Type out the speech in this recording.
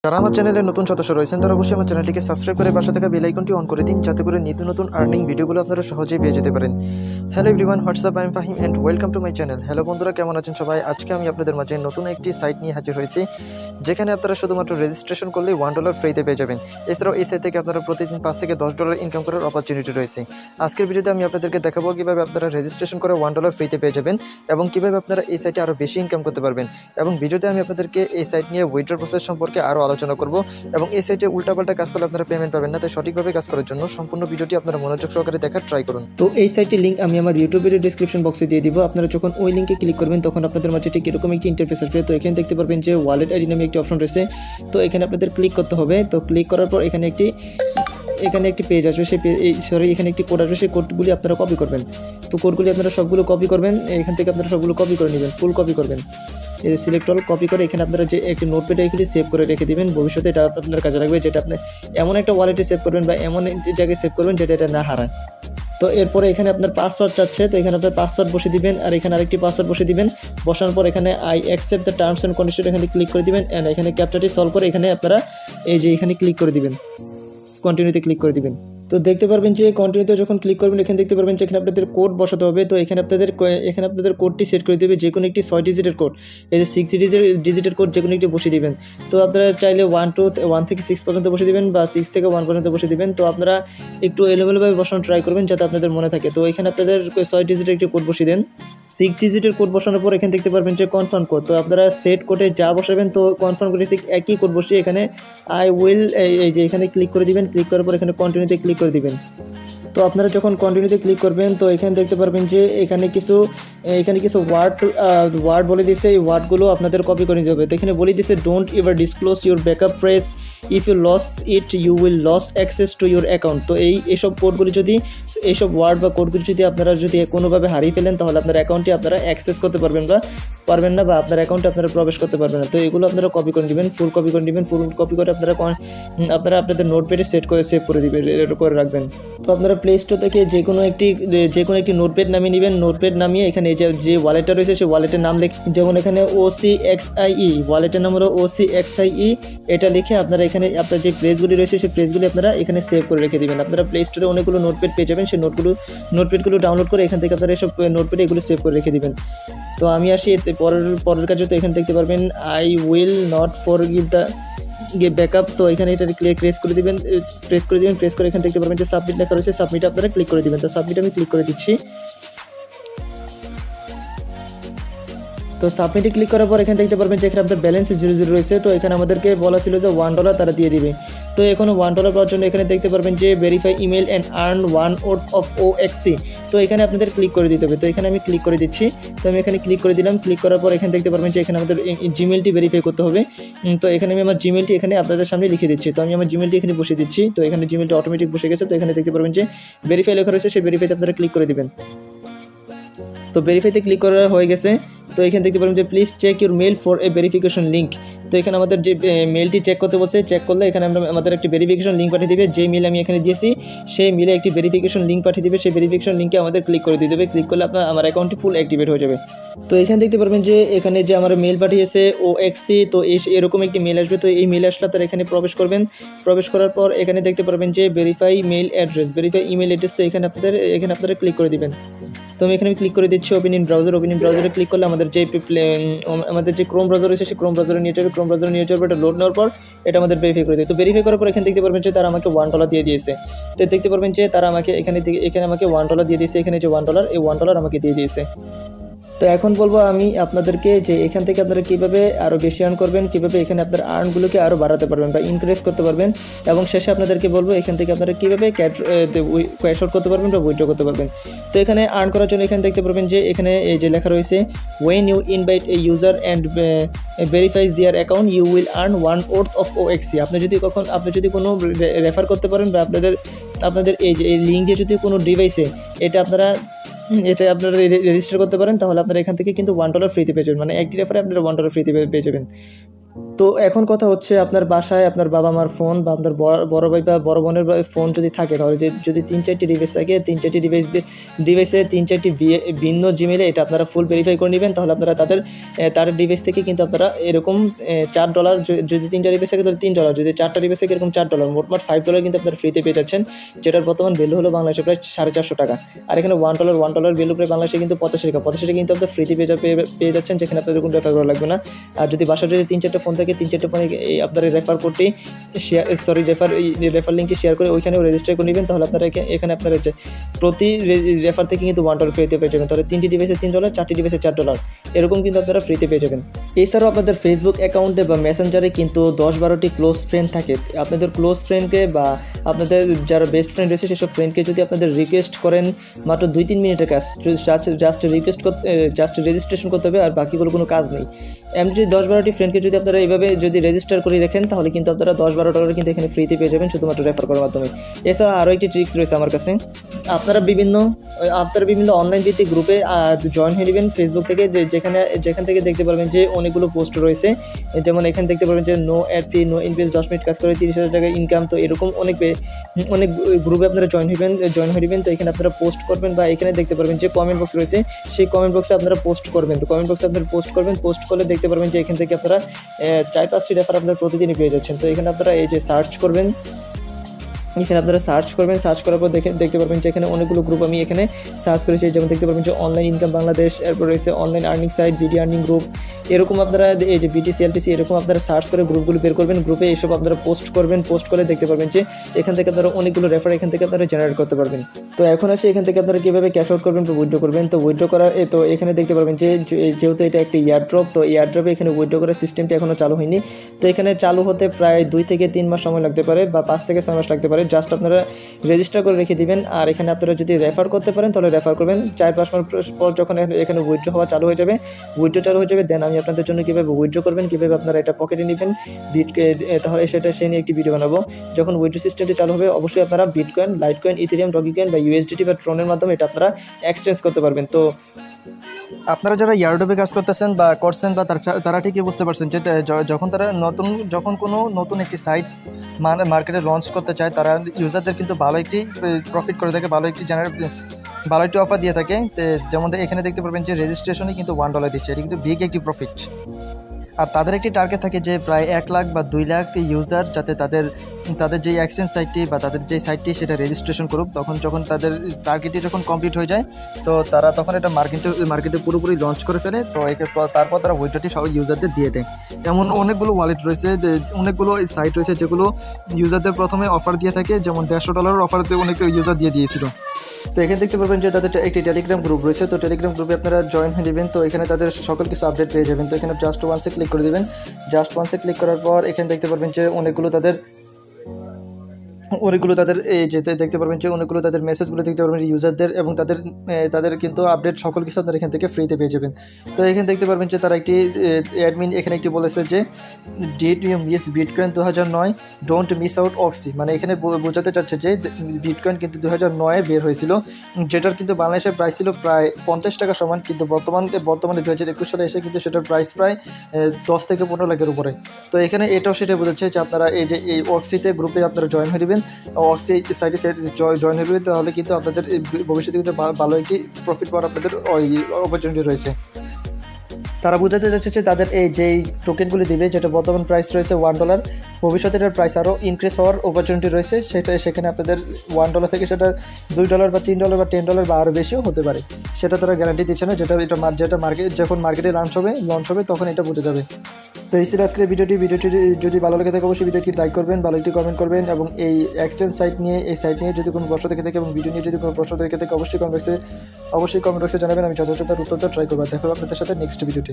যারা আমার চ্যানেলে নতুন সদস্য রয়েছেন তারা অবশ্যই আমার চ্যানেলটিকে সাবস্ক্রাইব করে পাশে থাকা বেল আইকনটি অন করে দিন, যাতে করে নিত্য নতুন আর্নিং ভিডিওগুলো আপনারা সহজেই পেয়ে যেতে পারেন। Hello everyone, what's up, I am Fahim and welcome to my channel. Hello বন্ধুরা, কেমন আছেন সবাই? আজকে আমি আপনাদের মাঝে নতুন একটি সাইট নিয়ে হাজির হয়েছি, যেখানে আপনারা শুধুমাত্র রেজিস্ট্রেশন করলেই $1 ফ্রিতে পেয়ে যাবেন। এছাড়াও এই সাইট থেকে আপনারা প্রতিদিন $5 থেকে $10 ইনকাম করার অপরচুনিটি রয়েছে। আজকের ভিডিওতে আমি আপনাদেরকে দেখাবো কীভাবে আপনারা রেজিস্ট্রেশন করে $1 ফ্রিতে পেয়ে যাবেন এবং কীভাবে আপনারা এই সাইটে আরও বেশি ইনকাম করতে পারবেন। এবং ভিডিওতে আমি আপনাদেরকে এই সাইট নিয়ে উইথড্র প্রসেস সম্পর্কে আরও আলোচনা করব এবং এই সাইটে উল্টাপাল্টা কাজ করলে আপনারা পেমেন্ট পাবেন না। তাই সঠিকভাবে কাজ করার জন্য সম্পূর্ণ ভিডিওটি আপনারা মনোযোগ সহকারে দেখার ট্রাই করুন। তো এই সাইটের লিঙ্ক আমি আমার ইউটিউবের ডিসক্রিপশন বক্সে দিয়ে দিব। আপনারা যখন ওই লিঙ্কে ক্লিক করবেন তখন আপনাদের মাঝে ঠিক এরকম একটি ইন্টারফেস আসবে। তো এখানে দেখতে পারবেন যে ওয়ালেট আইডি নামে একটি অপশন রয়েছে। তো এখানে আপনাদের ক্লিক করতে হবে। তো ক্লিক করার পর এখানে একটি পেজ আসবে। সেই এখানে একটি কোড আসবে। সেই কোডগুলি আপনারা কপি করবেন। তো কোডগুলি আপনারা সবগুলো কপি করবেন। এখান থেকে আপনারা সবগুলো কপি করে নেবেন, ফুল কপি করবেন। এই সিলেক্ট অল কপি করে এখানে আপনারা যে একটি নোটপ্যাডে এগুলি সেভ করে রেখে দেবেন। ভবিষ্যতে এটা আপনার কাজে লাগবে, যেটা আপনি এমন একটা ওয়ালেটে সেভ করবেন বা এমন জায়গায় সেভ করবেন যেটা এটা না হারায়। তো এরপরে এখানে আপনার পাসওয়ার্ড চাচ্ছে। তো এখানে আপনার পাসওয়ার্ড বসে দিবেন আর এখানে আরেকটি পাসওয়ার্ড বসে দিবেন। বসানোর পর এখানে I accept the terms and condition এখানে ক্লিক করে দিবেন অ্যান্ড এখানে ক্যাপচাটি সলভ করে এখানে আপনারা এই যে এখানে ক্লিক করে দিবেন, কন্টিনিউতে ক্লিক করে দিবেন। তো দেখতে পারবেন যে কন্টিনিউতে যখন ক্লিক করবেন এখানে দেখতে পারবেন যে এখানে আপনাদের কোড বসাতে হবে। তো এখানে আপনাদের কোডটি সেট করে দেবে, যে কোনো একটি 6 ডিজিটের কোড, এই যে 6 ডিজিটের কোড যে কোনো একটি বসিয়ে দিবেন। তো আপনারা চাইলে 1 থেকে 6 পর্যন্ত বসে দিবেন বা 6 থেকে 1 পর্যন্ত বসে দিবেন। তো আপনারা একটু এলোমেলোভাবে বসানো ট্রাই করবেন যাতে আপনাদের মনে থাকে। তো এখানে আপনাদের 6 ডিজিটের একটি কোড বসিয়ে দেন। 6 ডিজিটের কোড বসানোর পর এখানে দেখতে পারবেন যে কনফার্ম কোড। তো আপনারা সেট কোডে যা বসাবেন তো কনফার্ম কোডে ঠিক একই কোড বসিয়ে এখানে আই উইল এই যে এখানে ক্লিক করে দিবেন। ক্লিক করার পর এখানে কন্টিনিউতে ক্লিক করে দিবেন। তো আপনারা যখন কন্টিনিউতে ক্লিক করবেন তো এখানে দেখতে পারবেন যে এখানে কিছু ওয়ার্ড বলে দিয়েছে। এই ওয়ার্ডগুলো আপনাদের কপি করে নিতে হবে। তো এখানে বলে দিয়েছে don't ever disclose your backup phrase, if you lose it you will lose access to your account. তো এইসব কোডগুলি এইসব ওয়ার্ড বা কোডগুলি যদি আপনারা কোনোভাবে হারিয়ে ফেলেন তাহলে আপনার অ্যাকাউন্টে আপনারা অ্যাক্সেস করতে পারবেন না বা আপনার অ্যাকাউন্টে আপনারা প্রবেশ করতে পারবেন না। তো এগুলো আপনারা কপি করে নেবেন, ফুল কপি করে নেবেন। ফুল কপি করে আপনারা আপনাদের নোটপ্যাডে সেভ করে দিবেন, করে রাখবেন। তো আপনারা প্লে স্টোর থেকে যে কোনো একটি নোটপ্যাড নামিয়ে নেবেন। নোটপ্যাড নামিয়ে এখানে যে ওয়ালেটটা রয়েছে সেই ওয়ালেটের নাম লিখে, যেমন এখানে OCXIE, ওয়ালেটের নাম হলো OCXIE, এটা লিখে আপনারা এখানে আপনার যে প্লেসগুলি রয়েছে সেই প্লেসগুলি আপনারা এখানে সেভ করে রেখে দেবেন। আপনারা প্লে স্টোরে অনেকগুলো নোটপ্যাড পেয়ে যাবেন। সেই নোটপ্যাডগুলো ডাউনলোড করে এখান থেকে আপনারা এসব নোটপ্যাডে এগুলো সেভ করে রেখে দেবেন। তো আমি আসি পরের কাজে। তো এখানে দেখতে পারবেন I will not forgive the backup. তো এখানে এটা প্রেস করে দিবেন। প্রেস করে এখানে দেখতে পারবেন যে সাবমিট লেখা রয়েছে, সাবমিট আপনারা ক্লিক করে দিবেন। তো সাবমিট আমি ক্লিক করে দিচ্ছি। তো সাবমিটে ক্লিক করার পর এখানে দেখতে পারবেন যে এখানে আপনার ব্যালেন্স 0 রয়েছে। তো এখানে আমাদেরকে বলা ছিল যে $1 তারা দিয়ে দিবে। তো এখন $1 পাওয়ার জন্য এখানে দেখতে পারবেন যে verify email and earn 1 worth of Ocxie। তো এখানে আপনাদের ক্লিক করে দিতে হবে। তো এখানে আমি ক্লিক করে দিচ্ছি। তো আমি এখানে ক্লিক করে দিলাম। ক্লিক করার পর এখানে দেখতে পারবেন যে এখানে আমাদের জিমেলটি ভেরিফাই করতে হবে। তো এখানে আমি আমার জিমেলটি এখানে আপনাদের সামনে লিখে দিচ্ছি। তো আমি আমার জিমেলটি এখানে বসিয়ে দিচ্ছি। তো এখানে জিমেলটি অটোমেটিক বসে গেছে। তো এখানে দেখতে পারবেন যে ভেরিফাই লেখা রয়েছে, সেই ভেরিফাইতে আপনারা ক্লিক করে দিবেন। তো ভেরিফাইতে ক্লিক করা হয়ে গেছে। তো এখানে দেখতে পারবেন যে please check your mail for a verification link. তো এখানে আমাদের যে মেলটি চেক করতে বলছে, চেক করলে এখানে আমাদের একটি ভেরিফিকেশন লিঙ্ক পাঠিয়ে দেবে। যে মেল আমি এখানে দিয়েছি সেই মেলে একটি ভেরিফিকেশন লিঙ্ক পাঠিয়ে দেবে। সেই ভেরিফিকেশন লিঙ্কে আমাদের ক্লিক করে দিয়ে দেবে। ক্লিক করলে আমার অ্যাকাউন্টটি ফুল অ্যাক্টিভেট হয়ে যাবে। তো এখানে দেখতে পারবেন যে এখানে যে আমার মেল পাঠিয়েছে Ocxie, তো এরকম একটি মেল আসবে। তো এই মেল আসলে আপনারা এখানে প্রবেশ করবেন। প্রবেশ করার পর এখানে দেখতে পারবেন যে verify mail address, verify email address. তো এখানে আপনারা ক্লিক করে দিবেন। তো আমি এখানে ক্লিক করে দিচ্ছি ওপেন ইন ব্রাউজারে ক্লিক করলে আমাদের যে ক্রোম ব্রাউজার রয়েছে সেই ক্রোম ব্রাউজারে নিয়ে যাবে। এটা লোড নেওয়ার পর এটা আমাদের ভেরিফাই করে দেবে। তো ভেরিফাই করার পর এখানে দেখতে পারবেন যে তারা আমাকে $1 দিয়ে দিয়েছে। তো দেখতে পারবেন যে তারা আমাকে এখানে আমাকে $1 দিয়ে দিয়েছে। এখানে যে $1 এই $1 আমাকে দিয়ে দিয়েছে। তো এখন বলবো আমি আপনাদেরকে যে এখান থেকে আপনারা কীভাবে আরও বেশি আর্ন করবেন, কীভাবে এখানে আপনার আর্নগুলোকে আরও বাড়াতে পারবেন বা ইনক্রিজ করতে পারবেন। এবং শেষে আপনাদেরকে বলবো এখান থেকে আপনারা কীভাবে ক্যাশ আউট করতে পারবেন বা উইথড্র করতে পারবেন। তো এখানে আর্ন করার জন্য এখানে দেখতে পারবেন যে এখানে এই যে লেখা রয়েছে when you invite a user and verifies their account you will earn 1 worth of Ocxie। আপনি যদি কোনো রেফার করতে পারেন বা আপনাদের এই লিঙ্ক দিয়ে যদি কোনো ডিভাইসে এটা আপনারা রেজিস্টার করতে পারেন তাহলে আপনারা এখান থেকে কিন্তু $1 ফ্রিতে পেয়ে যাবেন। মানে একটি রেফারে আপনারা $1 ফ্রিতে পেয়ে যাবেন। তো এখন কথা হচ্ছে আপনার বাসায় আপনার বাবা মার ফোন বা আপনার বড় ভাই বা বড় বোনের ফোন যদি থাকে, তাহলে যদি 3-4টি ডিভাইস থাকে, 3-4টি ডিভাইসে 3-4টি ভিন্ন জিমেলে এটা আপনারা ফুল ভেরিফাই করে নেবেন। তাহলে আপনারা তার ডিভাইস থেকে কিন্তু আপনারা এরকম $4, যদি 3টা ডিভাইস থাকে তাহলে $3, যদি 4টা ডিভাইস থাকে এরকম $4, মোটমাট $5 কিন্তু আপনারা ফ্রিতে পেয়ে যাচ্ছেন, যেটার বর্তমান ভ্যালু হলো বাংলাদেশে প্রায় $450 আর এখানে $1 ভ্যালু প্রায় বাংলাদেশে কিন্তু 85 টাকা কিন্তু আপনার ফ্রিতে পেয়ে যাচ্ছেন, যেখানে আপনাদের কোনো রেফার করা লাগবে না। আর যদি বাসায় যদি 3-4টা ফোন থাকে, 3-4টা ফোনে আপনারা রেফার করতে রেফার লিঙ্কটি শেয়ার করে ওইখানেও রেজিস্টার করে নেবেন, তাহলে আপনারা এখানে আপনারা প্রতি রেফার থেকে কিন্তু $1 ফ্রিতে পেয়ে যাবেন। তাহলে 3টি ডিভাইসে $3, 4টি ডিভাইসে $4 এরকম কিন্তু আপনারা ফ্রিতে পেয়ে যাবেন। এছাড়াও আপনাদের ফেসবুক অ্যাকাউন্টে বা মেসেঞ্জারে কিন্তু 10-12টি ক্লোজ ফ্রেন্ড থাকে। আপনাদের ক্লোজ ফ্রেন্ডকে বা আপনাদের যারা বেস্ট ফ্রেন্ড রয়েছে সেসব ফ্রেন্ডকে যদি আপনাদের রিকোয়েস্ট করেন, মাত্র 2-3 মিনিটের কাজ, জাস্ট রেজিস্ট্রেশন করতে হবে, আর বাকিগুলো কোনো কাজ নেই। এমনি যদি 10-12টি ফ্রেন্ডকে যদি আপনারা এইভাবে যদি রেজিস্টার করে রাখেন, তাহলে কিন্তু আপনারা $10-12 কিন্তু এখানে ফ্রিতে পেয়ে যাবেন শুধুমাত্র রেফার করার মাধ্যমে। এছাড়া আরও একটি ট্রিক্স রয়েছে আমার কাছে। আপনারা বিভিন্ন অনলাইন ভিত্তিক গ্রুপে জয়েন হয়ে নেবেন ফেসবুক থেকে, যেখান থেকে দেখতে পারবেন যে অনেকগুলো পোস্ট রয়েছে। যেমন এখানে দেখতে পারবেন যে no ad fee, no invest, 10 minute কাজ করে $30,000 ইনকাম। তো এরকম অনেক গ্রুপে আপনারা জয়েন হয়ে নেবেন। তো এখানে আপনারা পোস্ট করবেন, বা এখানে দেখতে পারবেন যে কমেন্ট বক্স রয়েছে, সেই কমেন্ট বক্সে আপনারা পোস্ট করবেন। তো কমেন্ট বক্সে আপনারা পোস্ট করলে দেখতে পারবেন যে এখান থেকে আপনারা 4-5টি রেফার আপনারা প্রতিদিনই পেয়ে যাচ্ছেন। তো এখানে আপনারা এই যে সার্চ করবেন, সার্চ করার পর দেখতে পারবেন যে এখানে অনেকগুলো গ্রুপ আমি এখানে সার্চ করেছি। যেমন দেখতে পারবেন যে অনলাইন ইনকাম বাংলাদেশ, এরপর রয়েছে online earning site, BD earning group, এরকম আপনারা এই যে বিটিসিএলটিসি, এরকম আপনারা সার্চ করে গ্রুপগুলো বের করবেন। গ্রুপে এইসব আপনারা পোস্ট করে দেখতে পারবেন যে এখান থেকে আপনারা অনেকগুলো রেফার এখান থেকে আপনারা জেনারেট করতে পারবেন। তো এখন আসে এখান থেকে আপনারা কীভাবে ক্যাশ আউট করবেন বা উইথড্র করবেন। তো উইথড্র করার তো এখানে দেখতে পারবেন যে যেহেতু এটা একটা এয়ারড্রপ, তো এয়ারড্রপে এখানে উইথড্র করার সিস্টেমটি এখনও চালু হয়নি। তো এখানে চালু হতে প্রায় 2 থেকে 3 মাস সময় লাগতে পারে, বা 5 থেকে 6 মাস লাগতে পারে। জাস্ট আপনারা রেজিস্টার করে রেখে দিবেন, আর এখানে আপনারা যদি রেফার করতে পারেন তাহলে রেফার করবেন। 4-5 মাস পর যখন এখানে উইথড্র চালু হয়ে যাবে, দেন আমি আপনাদের জন্য কীভাবে উইথড্র করবেন, কীভাবে আপনারা এটা পকেটে নেবেন তাহলে সে নিয়ে একটি ভিডিও বানাবো। যখন উইথড্র সিস্টেমটি চালু হবে, অবশ্যই আপনারা বিটকয়েন, লাইটকয়েন, ইথেরিয়াম, ডগিকয়েন বা USDT বা ট্রনের মাধ্যমে এটা আপনারা এক্সচেঞ্জ করতে পারবেন। তো আপনারা যারা এয়ারড্রপে কাজ করতেছেন বা করছেন, বা তারা ঠিকই বুঝতে পারছেন যে যখন কোনো নতুন একটি সাইট মার্কেটে লঞ্চ করতে চায়, তারা ইউজারদের কিন্তু ভালো একটি প্রফিট করে থাকে, ভালো একটি অফার দিয়ে থাকে। যেমন এখানে দেখতে পারবেন যে রেজিস্ট্রেশনে কিন্তু $1 দিচ্ছে, এটি কিন্তু বিগ একটি প্রফিট। আর তাদের একটি টার্গেট থাকে যে প্রায় 1 লাখ বা 2 লাখ ইউজার যাতে তাদের যে এক্সচেঞ্জ সাইটটি বা তাদের যে সাইটটি সেটা রেজিস্ট্রেশন করুক। যখন তাদের টার্গেটটি কমপ্লিট হয়ে যায়, তো তারা তখন এটা মার্কেটে পুরোপুরি লঞ্চ করে ফেলে। তো তারপর তারা উইথড্রটি সব ইউজারদের দিয়ে দেয়। এমন অনেকগুলো ওয়ালেট রয়েছে, অনেকগুলো সাইট রয়েছে যেগুলো ইউজারদের প্রথমে অফার দিয়ে থাকে। যেমন $150 অফারতে অনেক ইউজার দিয়েছিল। তো এখানে দেখতে পারবেন যে তাদের একটি টেলিগ্রাম গ্রুপ রয়েছে। তো টেলিগ্রাম গ্রুপে আপনারা জয়েন হয়ে নেবেন। তো এখানে তাদের সকল কিছু আপডেট পেয়ে যাবেন। তো এখানে জাস্ট ওয়ান্সে ক্লিক করে দেবেন। জাস্ট ওয়ান্সে ক্লিক করার পর এখানে দেখতে পারবেন যে অনেকগুলো তাদের এই যে দেখতে পারবেন যে অনেকগুলো তাদের মেসেজগুলো দেখতে পারবেন যে ইউজারদের, এবং তাদের কিন্তু আপডেট সকল কিছু আপনারা এখান থেকে ফ্রিতে পেয়ে যাবেন। তো এখানে দেখতে পারবেন যে তারা একটি অ্যাডমিন এখানে একটি বলেছে যে did you miss bitcoin 2009, don't miss out Ocxie. মানে এখানে বোঝাতে চাচ্ছে যে বিটকয়েন কিন্তু 2009-এ বের হয়েছিল, যেটার কিন্তু বাংলাদেশের প্রাইস ছিল প্রায় $50 সমান, কিন্তু বর্তমানে 2021 সালে এসে কিন্তু সেটার প্রাইস প্রায় 10 থেকে 15 লাখের উপরে। তো এখানে এটাও সেটা বোঝাচ্ছে যে আপনারা এই অক্সিতে গ্রুপে আপনারা জয়েন হয়ে দেবেন, অক্সি সাইটে জয়েন হয়ে, তাহলে কিন্তু আপনাদের ভবিষ্যতে কিন্তু ভালো একটি প্রফিট পাওয়ার আপনাদের অপরচুনিটি রয়েছে। তারা বোঝাতে যাচ্ছে যে তাদের এই যেই টোকেনগুলি দিবে, যেটা বর্তমান প্রাইস রয়েছে $1, ভবিষ্যতে এটার প্রাইস আরও ইনক্রিজ হওয়ার অপরচুনিটি রয়েছে। সেখানে আপনাদের $1 থেকে সেটা $2 বা $3 বা $10 বা আরও বেশিও হতে পারে। সেটা তারা গ্যারান্টি দিচ্ছে না, যখন মার্কেটে লঞ্চ হবে তখন এটা বোঝা যাবে। তো এই ছিল আজকের ভিডিওটি যদি ভালো লেগে থাকে অবশ্যই ভিডিওটি লাইক করবেন, ভালো একটি কমেন্ট করবেন, এবং এই এক্সচেঞ্জ সাইট নিয়ে যদি কোনো প্রশ্ন থেকে থাকে এবং ভিডিও নিয়ে যদি কোনো প্রশ্ন থেকে থাকে অবশ্যই কমেন্ট বক্সে জানাবেন। আমি যথাযথ উত্তর ট্রাই করবো। দেখা হবে আপনাদের সাথে নেক্সট ভিডিওটি।